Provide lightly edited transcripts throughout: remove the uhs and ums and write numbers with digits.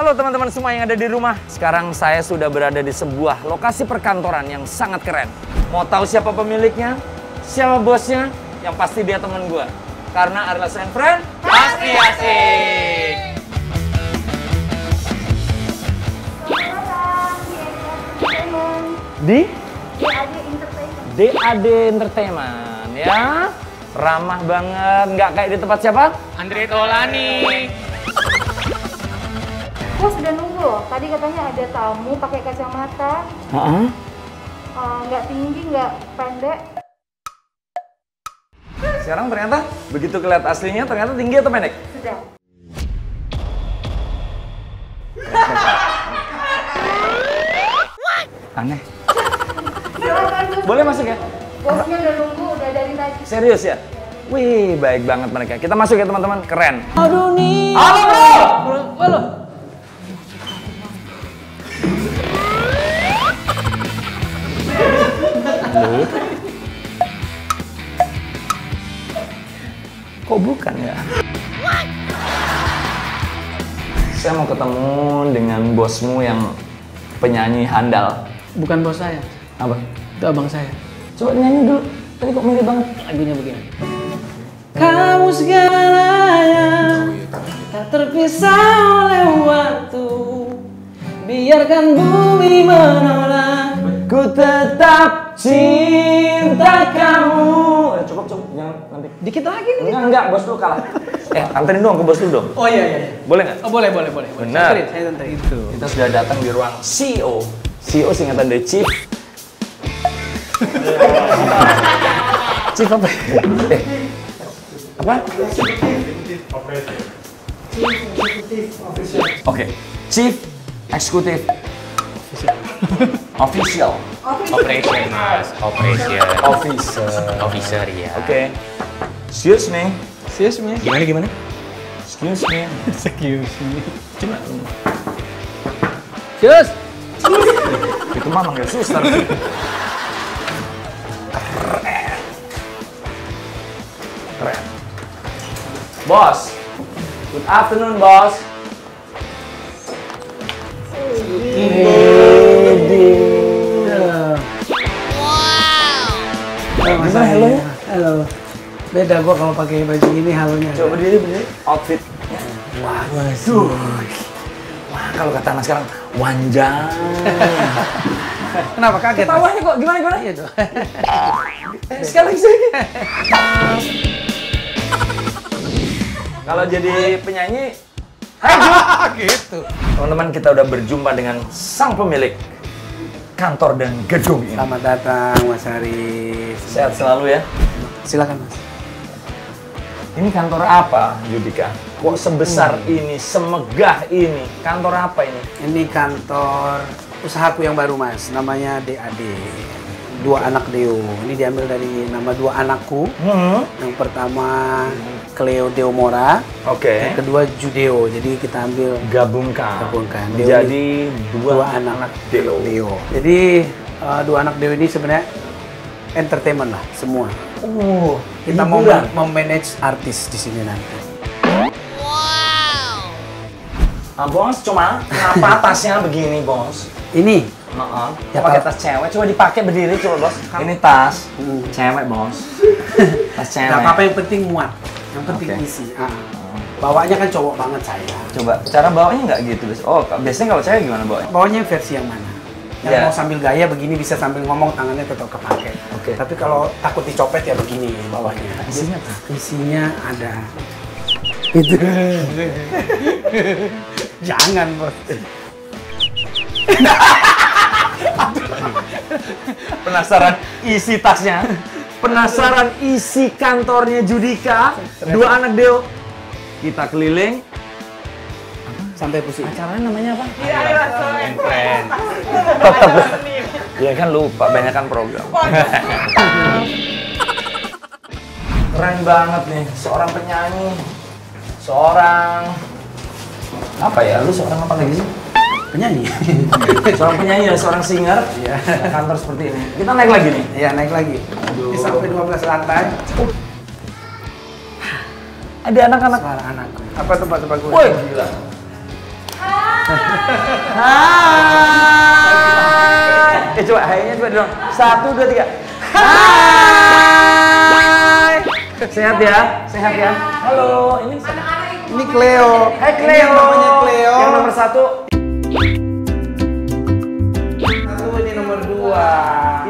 Halo teman-teman semua yang ada di rumah. Sekarang saya sudah berada di sebuah lokasi perkantoran yang sangat keren. Mau tahu siapa pemiliknya? Siapa bosnya? Yang pasti dia teman gue. Karena adalah sayang friend, pasti asik. Di DAD Entertainment ya. Ramah banget, nggak kayak di tempat siapa? Andre Taulani. Bos sudah nunggu loh. Tadi katanya ada tamu pakai kacamata. Nggak tinggi, nggak pendek. Sekarang ternyata begitu kelihatan aslinya ternyata tinggi atau pendek? Sudah. Aneh. Silakan bos. Boleh masuk ya? Bosnya udah nunggu, udah dari tadi. Serius ya? Wih, baik banget mereka. Kita masuk ya teman-teman, keren. Aduh nih. Halo bro! Halo. Kok bukan ya? Saya mau ketemu dengan bosmu yang penyanyi handal. Bukan bos saya. Apa? Itu abang saya. Coba nyanyi dulu. Tadi kok mirip banget. Lagunya begini. Kamu segalanya, tak terpisah oleh waktu. Biarkan bumi menolak, Ku tetap cinta kamu. Cukup, jangan nanti. dikit lagi nih. Enggak, bos lu kalah. Anterin dong ke bos lu dong. Oh iya. Boleh nggak? Oh boleh. Benar. Saya anterin itu. Kita sudah datang di ruang CEO. CEO singkatan dari Chief. Chief apa? Apa? Oke. Chief Executive Official. Operation, Mas. Operation. Officer. ya. Oke. Excuse me. Serius mi? Gimana? Excuse me. Excuse me. Cuma Serius? itu mah manggil suster. Keren. Bos. Good afternoon, bos. Gimana halonya? Halo. Beda gua kalau pakai baju ini halonya. Coba berdiri. Outfit. Waduh. Wah, kalau kata anak sekarang, wanjang. Kenapa kaget? Ketawanya kok gimana? Iya dong. Sekali lagi. Kalau jadi penyanyi, Gitu. teman-teman kita udah berjumpa dengan sang pemilik kantor dan gedung ini. Selamat datang Mas Haris. Sehat selalu ya. Silakan Mas. Ini kantor apa, Yudika? Kok sebesar ini, semegah ini? Kantor apa ini? Ini kantor usahaku yang baru Mas, namanya DAD. Dua anak Deo. Ini diambil dari nama dua anakku. Yang pertama Cleo Deomora, Oke. yang kedua Judeo. Jadi kita ambil Gabungkan. Deo Menjadi dua anak Deo. Jadi dua anak Deo ini sebenarnya entertainment lah semua. Kita mau memanage artis di sini nanti. Bos, cuma kenapa tasnya begini, bos? Ini Ya pakai tas cewek, coba dipakai berdiri coba bos. Ini tas cewek bos. Tas cewek. nggak apa-apa, yang penting muat, yang penting Oke. isi. Bawanya kan cowok banget saya. Coba cara bawanya nggak gitu bos. Oh biasanya kalau cewek gimana bawanya? Bawanya versi yang mana? Yang Ya. mau sambil gaya begini bisa sambil ngomong, tangannya tetap kepake. Oke. Tapi kalau takut dicopet ya begini bawahnya. Isinya apa? Isinya ada. Itu. Jangan bos. Penasaran isi tasnya? Penasaran isi kantornya Judika? Dua anak Deo. Kita keliling. Sampai pusing. Acaranya namanya apa? Friend. Tetap. Ya kan lupa, banyakan program. Keren banget nih, seorang penyanyi, seorang apa ya? Lu seorang apa lagi sih? Penyanyi. Seorang penyanyi dan seorang singer. Iya. Kantor seperti ini. Kita naik lagi nih. Iya, naik lagi. Ini sampai 12 lantai. Ada anak-anak. Suara anakku. Apa tempat gue? Woi, gila. Hai. Hai. Coba hai-nya coba dong. 1, 2, 3. Hai. Sehat ya? Sehat ya? Halo, ini Ini Cleo. Hai Cleo. Ini yang namanya Cleo. Yang nomor 1. Ini nomor 2.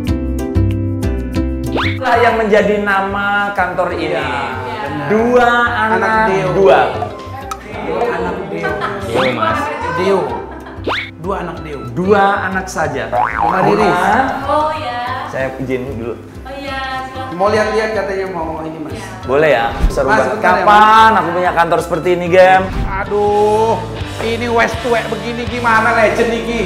Inilah yang menjadi nama kantor ini. Ya, Dua anak Deo. dua. Dua anak Deo. Deo, Mas. Deo. Dua anak Deo. Dua anak saja. Rumah Riris. Oh ya. Saya izin dulu. Oh iya, silakan. Mau lihat-lihat katanya mau ini Mas. Boleh ya? Seru Mas, banget. bentar ya, Kapan aku punya kantor seperti ini, Gem? Aduh, ini West tuwek begini gimana legend iki?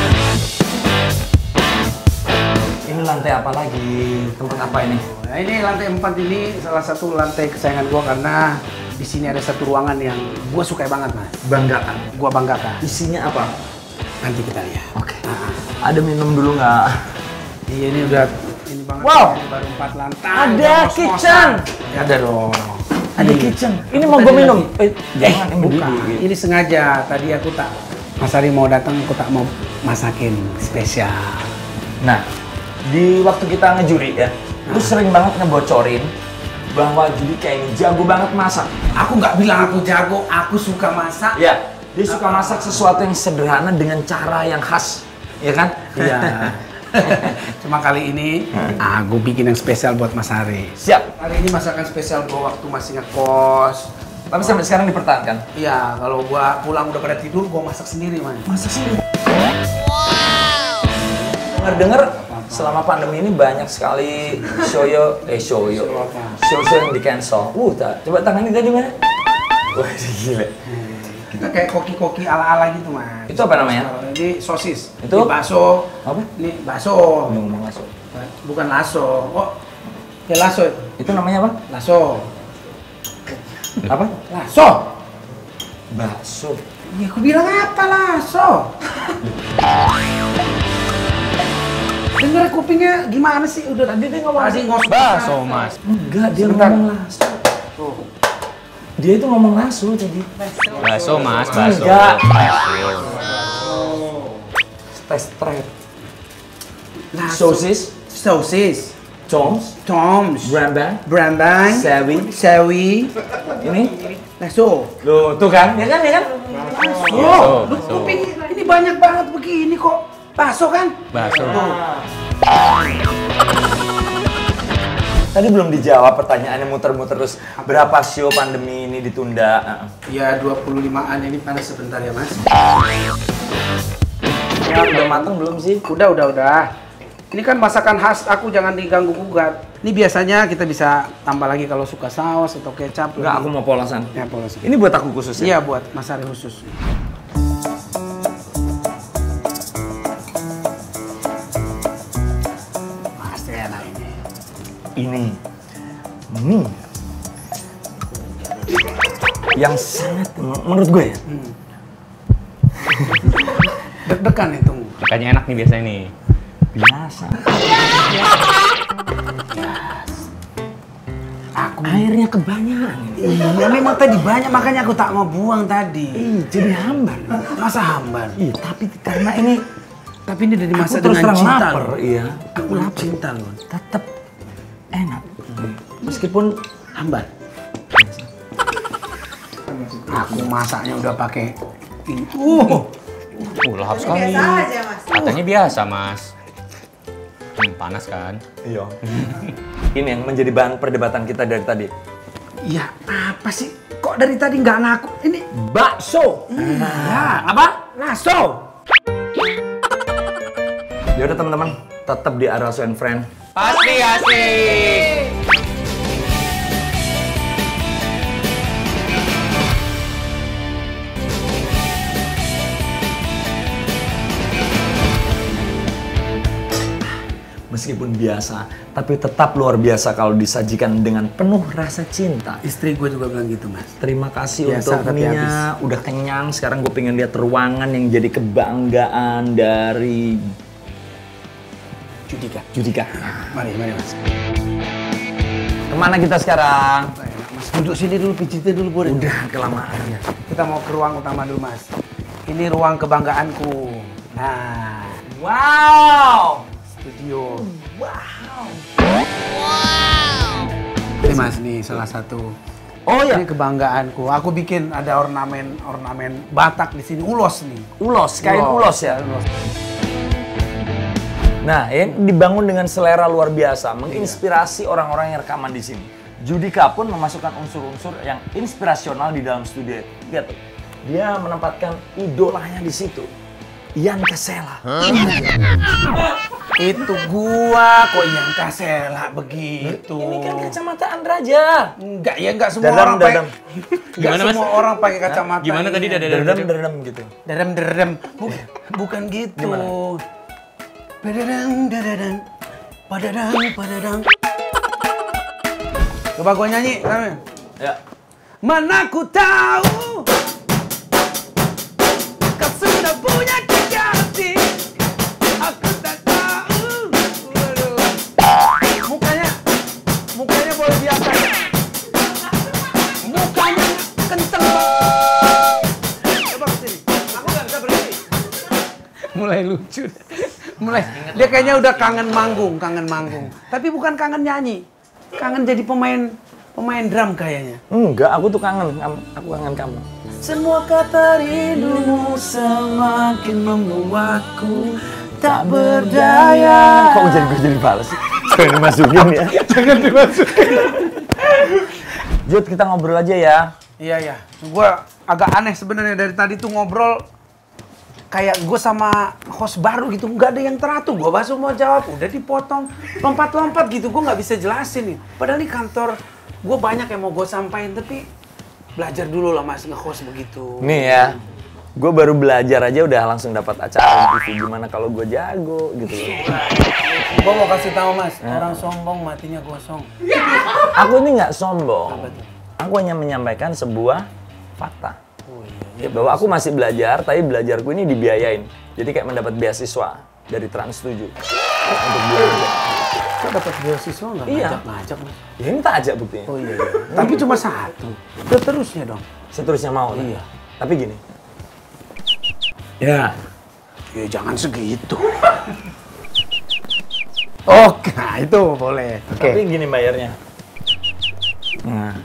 Ini lantai apa lagi? Tempat apa ini? Nah, ini lantai 4 ini salah satu lantai kesayangan gua karena di sini ada satu ruangan yang gua suka banget, Mas. Banggakan. Gua banggakan. Isinya apa? Nanti kita lihat. Oke. Ada minum dulu nggak? Iya, ini udah ini banget. Wow. Ini baru 4 lantai. Ada udah ngos-ngosan. kitchen. Ya, ada dong. Ada Iya. kitchen. Ini mau Tadi gue minum. lagi- Jangan ini bukan. berdiri. Ini sengaja. Tadi aku tak Mas Ari mau datang, aku tak mau masakin spesial. Nah, di waktu kita ngejuri ya, lu sering banget ngebocorin bahwa Judi kayak ini jago banget masak. Aku nggak bilang aku jago, aku suka masak. Ya, dia suka masak sesuatu yang sederhana dengan cara yang khas, ya kan? Iya. Cuma kali ini aku bikin yang spesial buat Mas Ari. Siap. Hari ini masakan spesial gua waktu masih ngekos. Tapi sampai sekarang dipertahankan. Iya, kalau gua pulang udah pada tidur, gua masak sendiri, Man. Masak sendiri. Dengar-dengar selama pandemi ini banyak sekali show Show apa? yang di cancel. Coba tangan ini tadi mana? Wah, gila. Kita kayak koki-koki ala-ala gitu, Mas. Itu apa namanya? Ini sosis. Itu? Ini bakso. Apa? Ini bakso. Ngomong lasso. Bukan laso. Oh, ya laso itu. Itu namanya apa? Laso. Apa? Laso. Bakso. Ya, aku bilang apa laso? Dengar kupingnya gimana sih? Udah tadi dia ngomong tadi ngos Bakso, Mas. Enggak, dia Sebentar. ngomong lasso. Tuh. Dia itu ngomong lasso tadi. Bakso, Mas. Bakso. Enggak. Bakso. Straight. Laso. Sosis, Sosis. choms, Toms. brambang, Brambang. sewi. Sewi. Ini, Laso. loh, tuh kan? Ya kan, ya kan? Oh, lu bakso. kuping ini banyak banget begini kok. Bakso kan? Bakso. Tadi belum dijawab pertanyaannya muter-muter terus. Berapa show pandemi ini ditunda? Ya 25-an ini panas sebentar ya, Mas. Ya, udah mateng belum sih? Udah. Ini kan masakan khas aku, jangan diganggu gugat. Ini biasanya kita bisa tambah lagi kalau suka saus atau kecap. Enggak, aku mau polosan. Ya, polos. Ini buat aku khusus ya? Iya, buat Mas Ari khusus. Pasti enak ini. Ini mie yang sangat menurut gue ya, Deg-degan itu. Ikannya enak nih biasanya nih. biasa. Aku Airnya kebanyakan. iya memang tadi banyak makanya aku tak mau buang tadi. Jadi hambar. Masa hambar? Iya, tapi karena ini Tapi ini udah dimasak aku terus dengan terang cinta lapar, loh. iya. Aku lapar cinta loh. Tetap enak. Meskipun Hambar. Aku masaknya udah pakai ini. Lahap sekali. Biasa aja, Mas. Katanya biasa, Mas. Panas kan? iya. Ini yang menjadi bahan perdebatan kita dari tadi. Ya apa sih? Kok dari tadi nggak ngaku? Ini Bakso. ya apa? Laso. Ya udah teman-teman, tetap di Araso and Friend. Pasti asik. Meskipun biasa, tapi tetap luar biasa kalau disajikan dengan penuh rasa cinta. Istri gue juga bilang gitu, Mas. Terima kasih Biasa, untuk tapi mie-nya. Udah kenyang, sekarang gue pengen lihat ruangan yang jadi kebanggaan dari Judika. Mari, Mas. Kemana kita sekarang? Mas duduk sini dulu, pijitin dulu boleh? Udah kelamaan ya. Kita mau ke ruang utama dulu, Mas. Ini ruang kebanggaanku. Nah, Wow. studio. Wow. Ini Mas, nih salah satu. Oh ya, Ini kebanggaanku. Aku bikin ada ornamen Batak di sini, ulos nih. ulos, kain ulos ya. Ulos. Nah, ini dibangun dengan selera luar biasa, menginspirasi orang-orang yang rekaman di sini. Judika pun memasukkan unsur-unsur yang inspirasional di dalam studio. Lihat tuh, dia menempatkan idolanya di situ. Ian Kasela. Itu gua kok yang Kasela begitu. Ini kan kacamata Andraja. Enggak semua orang pakai. Enggak Gimana, Mas? semua orang pakai kacamata. Gimana tadi ini. Dedem gitu. Derem. Bukan gitu. Gimana? Padadang. Coba gua nyanyi, namanya. Ya. Mana ku tahu kau sudah punya kekasih. Aku tak tahu. Waduh. Mukanya boleh biasa ya. Mukanya kenceng banget. Coba kesini. Aku nggak bisa berhenti. Mulai lucu. Dia kayaknya udah kangen manggung. Tapi bukan kangen nyanyi. Kangen jadi pemain drum kayaknya. Enggak, aku tuh kangen. Aku kangen kamu. Semua kata rindumu semakin membuatku tak berdaya. Kok gue jadi balas sih? Jangan dimasukin ya. Jangan dimasukin. Jod, kita ngobrol aja ya. Iya. Gua agak aneh sebenarnya dari tadi tuh ngobrol kayak gue sama host baru gitu, nggak ada yang teratur. Gue baru mau jawab, udah dipotong, lompat-lompat gitu. Gue nggak bisa jelasin nih. Padahal di kantor gue banyak yang mau gue sampaikan, tapi belajar dulu lah Mas nge-host begitu. Nih ya, gue baru belajar aja udah langsung dapat acara di TV. Gimana kalau gue jago gitu loh. Gue mau kasih tahu Mas, orang sombong matinya gosong. Aku ini nggak sombong. Aku hanya menyampaikan sebuah fakta. Bahwa aku masih belajar, tapi belajarku ini dibiayain. Jadi kayak mendapat beasiswa dari Trans 7 untuk belajar. Kok dapat beasiswa nggak Iya. ngajak Mas? Ya ini tak ajak buktinya. Oh iya. Tapi cuma satu. Seterusnya dong. Seterusnya mau. Iya. Tapi gini. Ya. Ya jangan segitu. Oke, nah, itu boleh. Oke. Tapi gini bayarnya. Nah.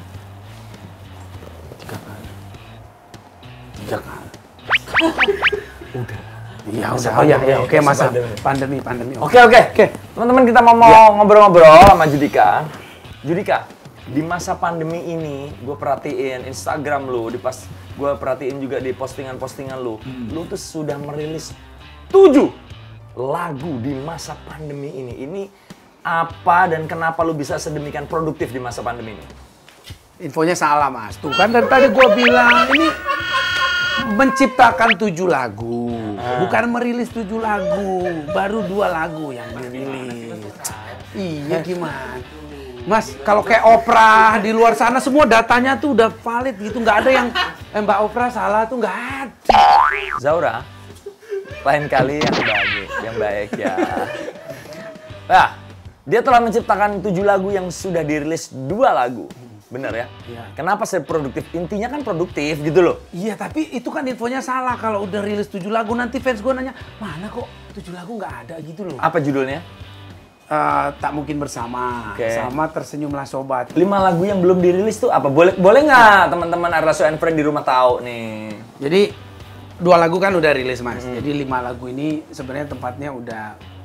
3 kali. Udah. Iya, Masa udah. Oh iya, pandemi, oke masa masa pandemi. Oke. Teman-teman kita mau ngobrol-ngobrol sama Judika. Judika, di masa pandemi ini gue perhatiin Instagram lu, gue perhatiin juga di postingan-postingan lu. Lu tuh sudah merilis 7 lagu di masa pandemi ini. Ini apa dan kenapa lu bisa sedemikian produktif di masa pandemi ini? Infonya salah Mas. Tuh kan dari tadi gua bilang ini menciptakan 7 lagu, bukan merilis 7 lagu, baru 2 lagu yang dirilis. Iya gimana? Mas, kalau kayak Oprah di luar sana semua datanya tuh udah valid gitu, nggak ada yang Mbak Oprah salah tuh nggak ada. Zaura, lain kali yang baik ya. Nah, dia telah menciptakan 7 lagu yang sudah dirilis 2 lagu. Bener ya? Iya. Kenapa saya produktif? Intinya kan produktif gitu loh. Iya, tapi itu kan infonya salah. Kalau udah rilis 7 lagu, nanti fans gue nanya, mana kok 7 lagu nggak ada gitu loh. Apa judulnya? Tak mungkin bersama, Oke. sama tersenyumlah sobat. 5 lagu yang belum dirilis tuh apa? Boleh nggak teman-teman Arlaso and Friend di rumah tahu nih? Jadi 2 lagu kan udah rilis Mas. Jadi 5 lagu ini sebenarnya tempatnya udah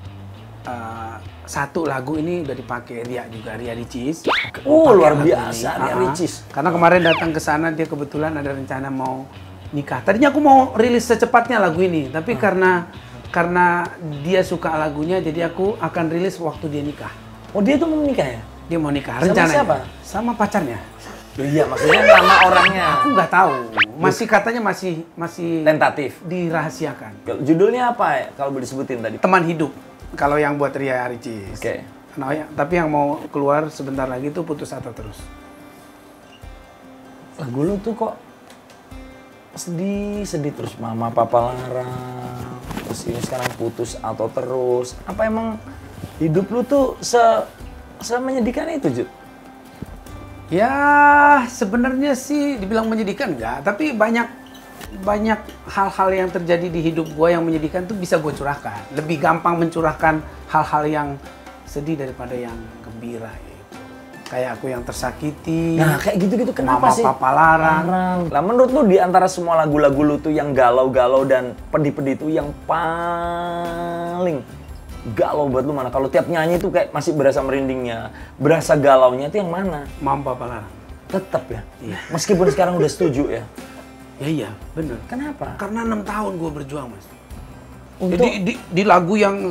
1 lagu ini udah dipakai Ria Ricis. Luar Pakai lagu biasa ini. Ria Ricis. Karena kemarin datang ke sana dia kebetulan ada rencana mau nikah. Tadinya aku mau rilis secepatnya lagu ini, tapi karena dia suka lagunya jadi aku akan rilis waktu dia nikah. Oh dia tuh mau menikah ya? Dia mau nikah Sama rencananya. siapa? Sama pacarnya. Iya maksudnya nama orangnya. Aku nggak tahu. Masih katanya masih Tentatif. dirahasiakan. Judulnya apa ya kalau boleh disebutin tadi? Teman hidup. Kalau yang buat Ria Ricis. Oke. Nah, tapi yang mau keluar sebentar lagi tuh Putus Atau Terus. Lagu lu tuh kok sedih terus mama papa larang. Terus ini sekarang putus atau terus. Apa emang hidup lu tuh menyedihkan itu, Jud? Ya, sebenarnya sih dibilang menyedihkan enggak, tapi banyak banyak hal-hal yang terjadi di hidup gue yang menyedihkan tuh bisa gue curahkan. Lebih gampang mencurahkan hal-hal yang sedih daripada yang gembira gitu. Kayak aku yang tersakiti. Nah, kayak gitu-gitu kenapa Mama sih? Papa larang. Lah menurut lu di antara semua lagu-lagu lu tuh yang galau-galau dan pedih-pedih itu yang paling galau buat lu mana? Kalau tiap nyanyi tuh kayak masih berasa merindingnya, berasa galaunya itu yang mana? Mama Papa larang. Tetap ya? Iya. Meskipun sekarang udah setuju ya? Ya iya, bener. Kenapa? Karena 6 tahun gue berjuang, Mas. Untuk Jadi di lagu yang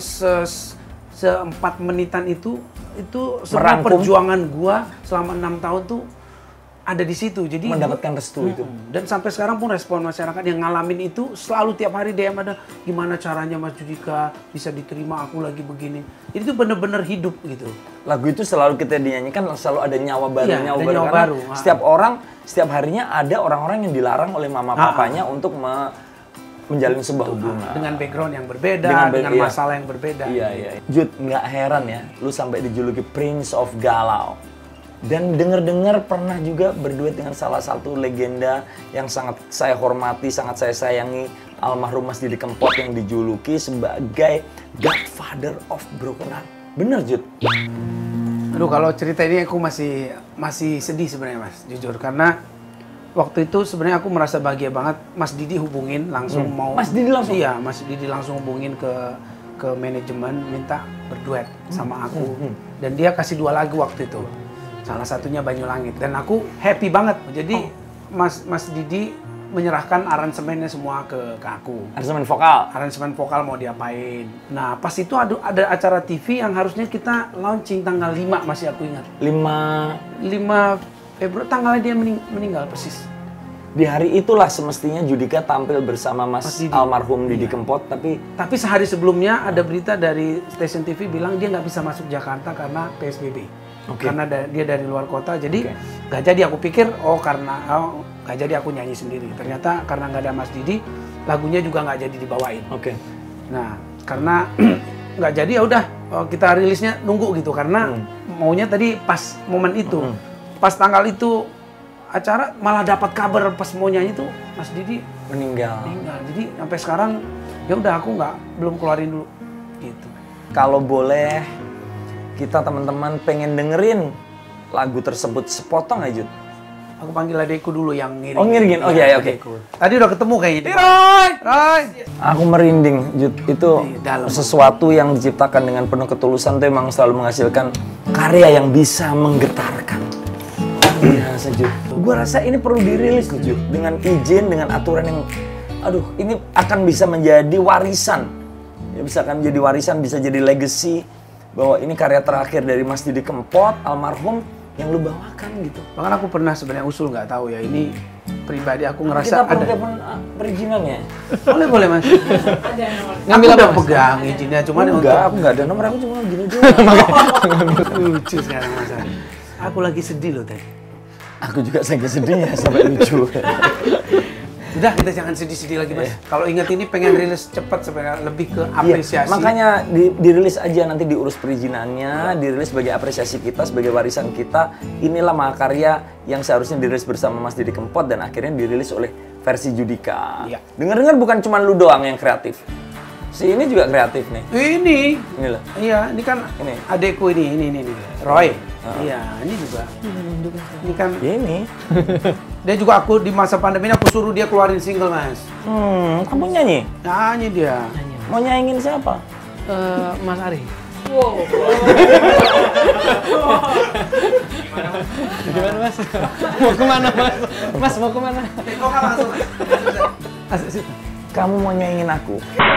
se-4 menitan itu semua Merangkum. perjuangan gue selama 6 tahun tuh ada di situ. Jadi mendapatkan restu itu. dan sampai sekarang pun respon masyarakat yang ngalamin itu selalu tiap hari DM ada gimana caranya Mas Judika bisa diterima aku lagi begini. Jadi itu bener-bener hidup gitu. Lagu itu selalu kita dinyanyikan selalu ada nyawa baru, Iya, nyawa ada baru. nyawa Karena baru. setiap orang, setiap harinya ada orang-orang yang dilarang oleh mama papanya untuk menjalin sebuah hubungan. Dengan background yang berbeda, Dengan dengan, iya. masalah yang berbeda. Iya, iya. Jud, nggak heran ya, lu sampai dijuluki Prince of Galau. Dan denger-dengar pernah juga berduet dengan salah satu legenda yang sangat saya hormati, sangat saya sayangi, almarhum Mas Didi Kempot yang dijuluki sebagai Godfather of Broken Heart. Bener, Jud? Aduh, kalau cerita ini aku masih sedih sebenarnya, Mas, jujur, karena waktu itu sebenarnya aku merasa bahagia banget. Mas Didi hubungin langsung mau. Mas Didi langsung? Iya, Mas Didi langsung hubungin ke manajemen minta berduet sama aku. Dan dia kasih 2 lagu waktu itu. Salah satunya Banyulangit, dan aku happy banget. Jadi Mas Didi menyerahkan aransemennya semua ke aku. Aransemen vokal? Aransemen vokal mau diapain. Nah, pas itu ada acara TV yang harusnya kita launching tanggal 5, masih aku ingat. 5 Februari, tanggalnya dia meninggal persis. Di hari itulah semestinya Judika tampil bersama Mas Mas Didi. almarhum Didi Kempot, tapi Tapi sehari sebelumnya ada berita dari stasiun TV bilang dia nggak bisa masuk Jakarta karena PSBB. Oke. Karena dia dari luar kota, jadi Oke. nggak jadi. Aku pikir, nggak jadi aku nyanyi sendiri. Ternyata karena nggak ada Mas Didi, lagunya juga nggak jadi dibawain. Oke. Nah, karena nggak jadi ya udah kita rilisnya nunggu gitu, karena maunya tadi pas momen itu, pas tanggal itu acara malah dapat kabar pas mau nyanyi tuh Mas Didi meninggal. Jadi sampai sekarang ya udah aku belum keluarin dulu gitu. Kalau boleh, kita teman-teman pengen dengerin lagu tersebut sepotong aja, Jud. Aku panggil adekku dulu yang ngiring. Oh, ngiringin. Oh, iya, oke. adekku. Tadi udah ketemu kayaknya. Roy! Aku merinding, Jud. Itu Di dalam. sesuatu yang diciptakan dengan penuh ketulusan tuh emang selalu menghasilkan karya yang bisa menggetarkan. Biasa, Jud. Gua rasa ini perlu dirilis nih, Jud. Dengan izin, dengan aturan yang, aduh, ini akan bisa menjadi warisan. Ya, bisa akan menjadi warisan, bisa jadi legacy bahwa ini karya terakhir dari Mas Didi Kempot, almarhum, yang lu bawakan gitu. Bahkan aku pernah sebenarnya usul, nggak tahu ya, ini pribadi aku ngerasa Kita perlu ada. telepon perizinannya. Boleh Mas. Ngambil Aku apa, udah Mas? pegang izinnya, cuman Enggak, aku nggak ada nomor, aku cuma gini doang. lucu sekarang Mas. Aku lagi sedih loh tadi. Aku juga saking sedihnya sampai lucu. Udah, kita jangan sedih-sedih lagi Mas. Kalau ingat ini pengen rilis cepat sebenarnya, lebih ke apresiasi. Iya, makanya dirilis aja, nanti diurus perizinannya, dirilis sebagai apresiasi kita, sebagai warisan kita. Inilah mahakarya yang seharusnya dirilis bersama Mas Didi Kempot dan akhirnya dirilis oleh versi Judika. Iya. Dengar-dengar bukan cuma lu doang yang kreatif. Si ini juga kreatif nih. Ini Inilah. iya, ini kan Ini. adekku ini. Roy. Iya, ini juga. Ini kan Ini. dia juga, aku di masa pandemi ini aku suruh dia keluarin single Mas. Kamu nyanyi? Nyanyi dia. Mau nyanyiin siapa? Mas Ari. Gimana Mas? Mau kemana Mas? Mas mau kemana? Kamu mau nyanyiin aku?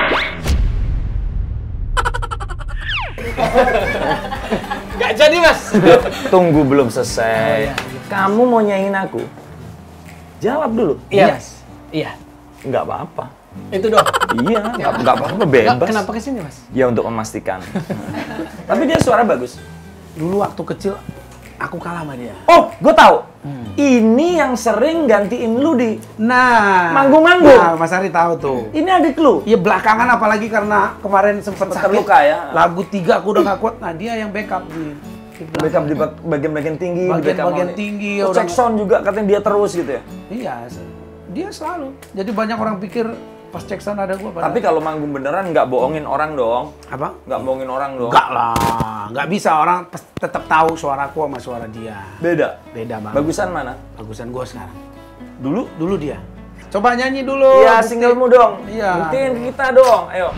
Gak jadi Mas. Tunggu, belum selesai. Kamu mau nyanyiin aku? Jawab dulu. Iya. Iya. Nggak apa-apa. Itu doang. Iya, nggak apa-apa, bebas. Kenapa kesini Mas? Ya untuk memastikan. Tapi dia suara bagus. Dulu waktu kecil aku kalah sama dia. Oh, gue tahu. Ini yang sering gantiin lu di Nah, Manggung-manggung. Nah, Mas Ari tahu tuh. ini adik lu. Iya, belakangan apalagi karena kemarin sempat sakit. terluka ya. Lagu 3 aku udah gak kuat. Nah, dia yang backup di Backup di bagian-bagian tinggi, Bagian-bagian backup tinggi, Oh, udah cek sound juga katanya dia terus gitu ya. Iya. Dia selalu. Jadi banyak orang pikir pas cek sana ada gua. Tapi kalau manggung beneran nggak bohongin orang dong. Apa? Nggak bohongin orang dong. Enggak lah, nggak bisa, orang tetap tahu suaraku sama suara dia. Beda. Beda banget. Bagusan mana? Bagusan gua sekarang. Dulu? Dia. Coba nyanyi dulu. Iya, bukti. singlemu dong. Iya. Buktiin ke kita dong. Ayo.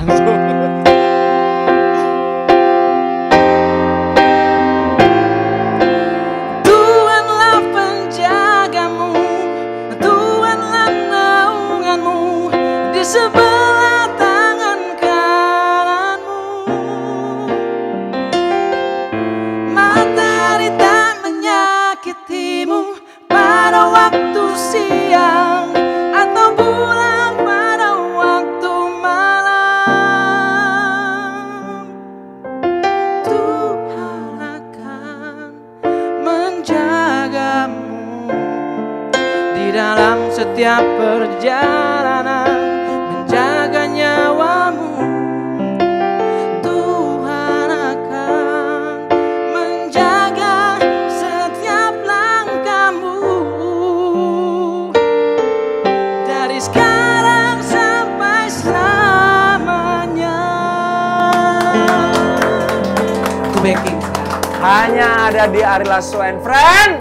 Tuhanlah penjagamu, Tuhanlah naunganmu di sebelah tangan kananmu. Matahari tak menyakitimu pada waktu siang atau bulan pada waktu malam. Tuhan akan menjagamu di dalam setiap perjalanan, menjaga nyawamu. Tuhan akan menjaga setiap langkahmu dari sekarang sampai selamanya. Itu backing. Hanya ada di Ari Lasso and Friend.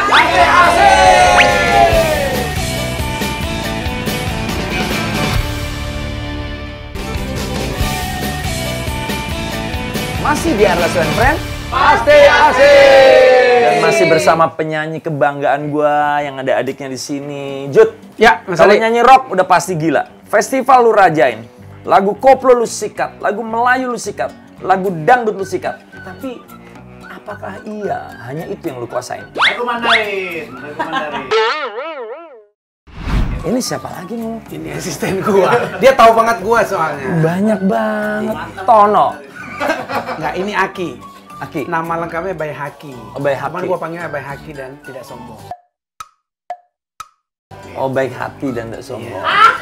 Masih di Ari Lasso and Friend. Pasti asik. Dan masih bersama penyanyi kebanggaan gua yang ada adiknya di sini. Jud. Ya, Mas Kalau Ali. nyanyi rock udah pasti gila. Festival lu rajain. Lagu koplo lu sikat, lagu Melayu lu sikat, lagu dangdut lu sikat. Tapi apakah iya hanya itu yang lu kuasain? Aku Mandarin. Ini siapa lagi nih? Ini asisten gua. Dia tahu banget gua soalnya. Banyak banget. Tono. Enggak, ini Aki. Aki. Nama lengkapnya Bay Haki. Oh, Bay Haki. Cuman gua panggilnya Bay Haki dan tidak sombong. Oh, baik hati dan tidak sombong.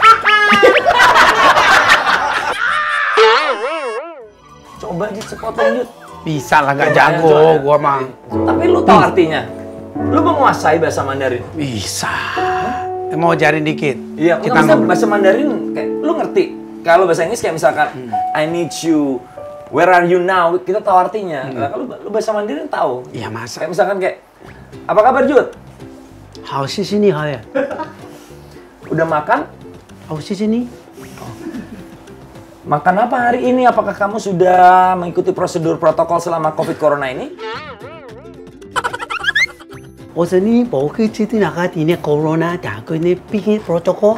Coba Jut sepotong Jut. Bisa lah, nggak Coba, jago coba. gua mah. Tapi lu tahu artinya? Lu menguasai bahasa Mandarin? Bisa. Mau ajarin dikit? Iya, Kita kita ngobrol. bahasa Mandarin kayak lu ngerti. Kalau bahasa Inggris kayak misalkan I need you, where are you now? Kita tahu artinya. Nah, kalau lu bahasa Mandarin tahu. Iya, masa. Kayak misalkan kayak apa kabar Jut? 好，谢谢你，好呀。 Udah makan? 好，谢谢你。 Makan apa hari ini? Apakah kamu sudah mengikuti prosedur protokol selama COVID Corona ini? 我说你不去制定那个的呢，corona dah kau ni bikin protokol.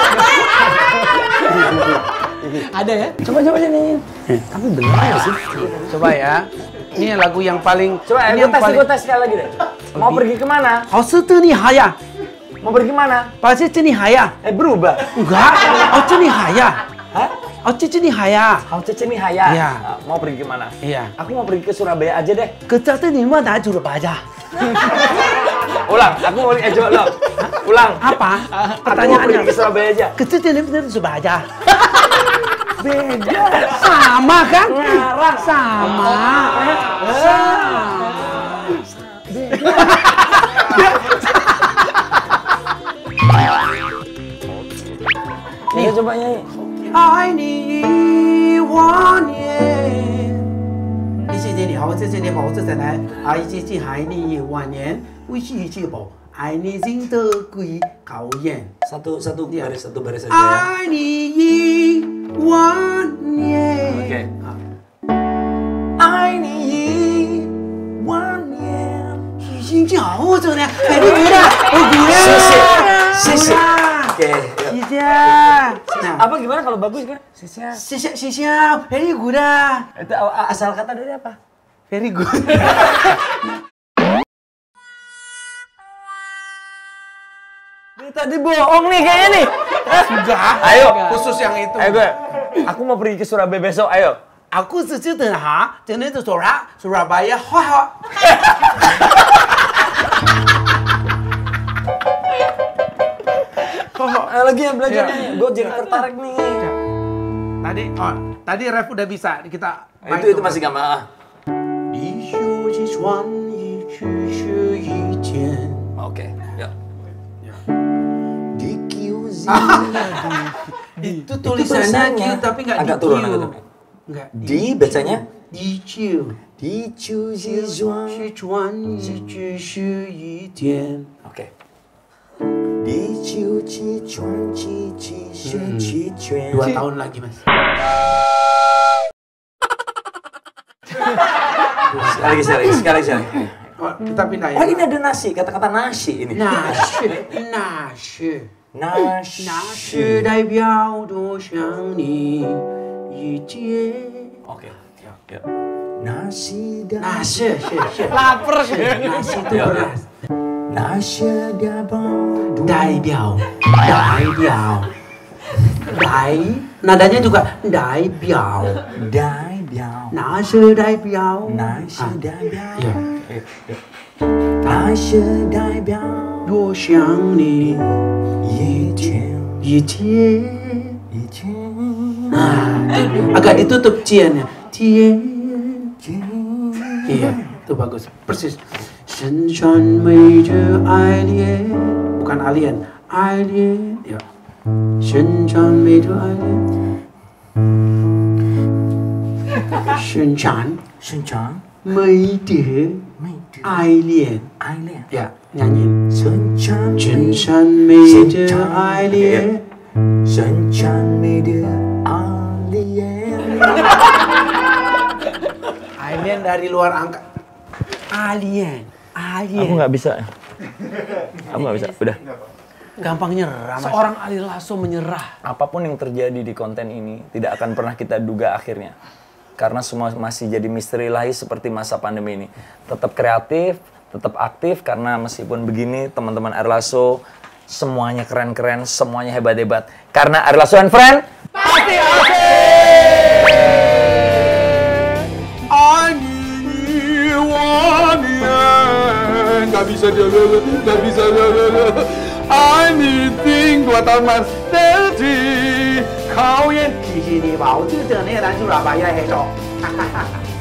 Ada ya? Coba nyanyiin. Tapi benar nggak sih? Coba ya. Ini lagu yang paling. Coba ini gue yang tes, paling. gue tes sekali lagi deh. Mau pergi kemana? 好是这里好呀， Mau pergi kemana? 把这里好呀， Berubah. enggak，哦这里好呀， Hah? 哦这里好呀， Kau cece nih Haya. Iya. Mau pergi kemana? Iya. Aku mau pergi ke Surabaya aja deh. 可这这里嘛哪住了吧呀？ Ulang. Aku mau coba lo. Ulang. Apa? Aku mau pergi Pertanyaannya. ke Surabaya aja. 可这里不是吧呀？ Beda. Sama kan? Ngarang. Sama. Nih coba nyanyi. 爱你1年。 你现在你好，这里好，这再来，爱姐姐爱你1年，为喜去不？爱你真的贵考验， Satu baris aja ya. 爱你1年。 Oke. I need one year. 心情好着呢，哎你回来，我回来， Sisi. Oke. 谢谢， Apa gimana kalau bagus kan? Sisi. 谢谢谢谢，very good 啊 Itu asal kata dari apa? ，very good。 Dia tadi bohong nih kayaknya nih. Enggak. Ayo. Khusus yang itu. Ayo gue. Aku mau pergi ke Surabaya besok. Ayo. Aku setuju ha, dengan itu Surabaya, ha. Lagi ya belajar nih. Gue jadi tertarik nih. Tadi ref udah bisa kita. main Itu tuh. masih gampang. 你手机穿一去是一天， Oke. Yuk. 你给 Itu tulisannya Q tapi nggak di agak Q. turun agak turun. Nggak Di bacanya di Q. di Chu Ji Zhuang. 去转一只是一天。 Oke. Di Chu Ji Chuan Ji Ji Xuan Qi Quan. 2 tahun lagi mas. Sekali lagi. Oh, kita pindah ya. Oh, ini ada nasi, kata-kata nasi ini. 那是 Nasi. 代表多想你一见。 Oke. Yuk. Nasi dan 那是 Laper nasi itu beras. nasi dia bang. 代表nadanya juga 代表 Dai biao. 那是代表 Nasi dia biao. Iya. Nasi dia biao. 多想你一天一天。 一天 Agak ditutup ciannya. Tien. 天。 Iya, itu bagus. Persis. 身穿美着爱恋 bukan alien, 爱恋 ya. 身穿美着爱恋 身穿生长美的美的爱恋爱恋。 ya, nyanyiin. 身穿身穿美的爱恋身穿美的爱恋。 Alien dari luar angka. Alien. Aku nggak bisa. Aku nggak bisa. Udah. Gampang nyerah, Mas. Seorang Ari Lasso menyerah. Apapun yang terjadi di konten ini tidak akan pernah kita duga akhirnya. Karena semua masih jadi misteri ilahi seperti masa pandemi ini. Tetap kreatif, tetap aktif karena meskipun begini teman-teman Ari Lasso semuanya keren-keren, semuanya hebat-hebat. Karena Ari Lasso and Friend pasti Gak bisa dia, gak bisa dia. Anything 2 tahun mas terjadi. Kau yang 谢谢你保证的那男主人把越来越少。